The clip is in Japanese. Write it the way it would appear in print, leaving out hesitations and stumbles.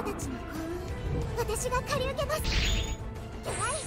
たちの幸運、私が借り受けます。キャライ